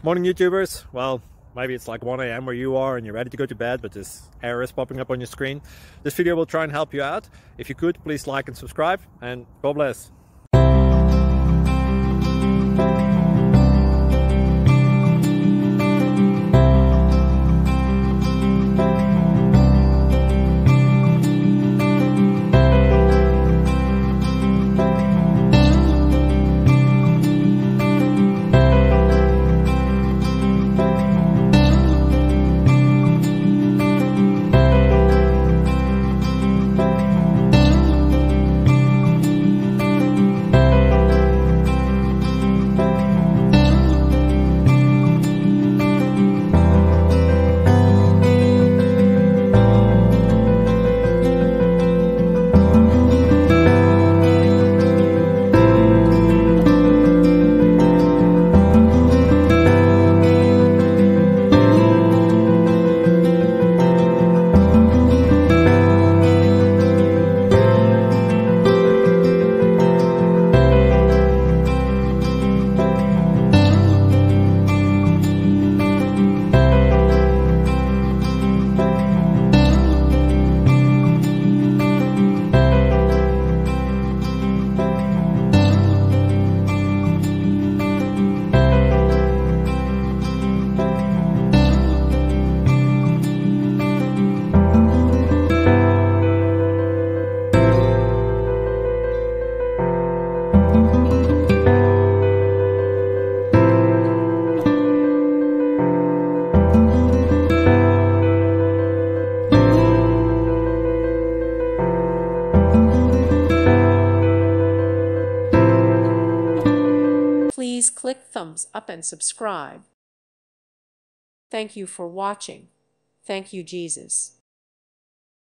Morning YouTubers. Well, maybe it's like 1 a.m. where you are and you're ready to go to bed, but this error is popping up on your screen. This video will try and help you out. If you could, please like and subscribe, and God bless. Please click thumbs up and subscribe. Thank you for watching. Thank you, Jesus.